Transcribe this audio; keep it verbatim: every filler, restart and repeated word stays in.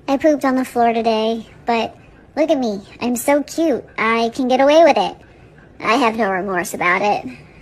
I pooped on the floor today, but look at me. I'm so cute. I can get away with it. I have no remorse about it.